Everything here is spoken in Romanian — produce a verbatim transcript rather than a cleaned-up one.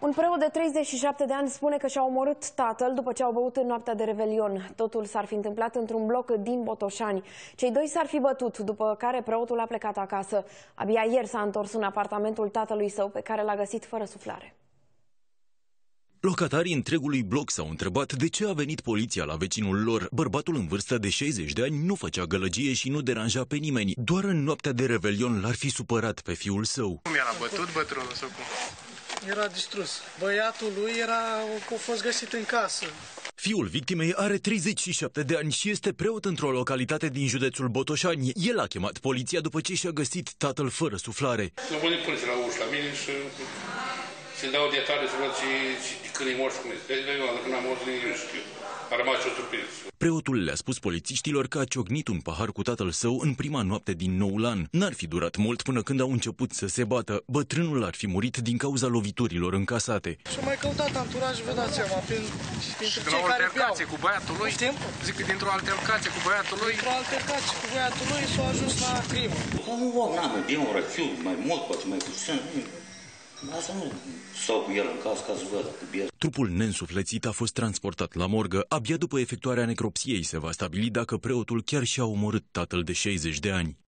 Un preot de treizeci și șapte de ani spune că și-a omorât tatăl după ce au băut în noaptea de Revelion. Totul s-ar fi întâmplat într-un bloc din Botoșani. Cei doi s-ar fi bătut, după care preotul a plecat acasă. Abia ieri s-a întors în apartamentul tatălui său, pe care l-a găsit fără suflare. Locatarii întregului bloc s-au întrebat de ce a venit poliția la vecinul lor. Bărbatul în vârstă de șaizeci de ani nu făcea gălăgie și nu deranja pe nimeni. Doar în noaptea de Revelion l-ar fi supărat pe fiul său. Cum era bătut bătrânul sau cum? Era distrus. Băiatul lui era, a fost găsit în casă. Fiul victimei are treizeci și șapte de ani și este preot într-o localitate din județul Botoșani. El a chemat poliția după ce și-a găsit tatăl fără suflare. Să mă pune la ușă la mine și să-mi dau detalii să văd când e mort și cum este. Dacă n-am mort, nu știu. A rămas și o surpriză. Preotul le-a spus polițiștilor că a ciocnit un pahar cu tatăl său în prima noapte din noul an. N-ar fi durat mult până când au început să se bată. Bătrânul ar fi murit din cauza loviturilor încasate. Și-a mai căutat anturaj, vă dați seama, prin, printre cei care beau. Cu băiatul lui? Știm? Zic că dintr-o altercație cu băiatul lui? Dintr-o altercație cu băiatul lui s-a ajuns la crimă. Nu, n-am, bine, un răciu, mai mult, poate mai puțin. Asta nu stau cu el în casă ca să văd cu bier. Trupul neînsuflețit a fost transportat la morgă. Abia după efectuarea necropsiei se va stabili dacă preotul chiar și-a omorât tatăl de șaizeci de ani.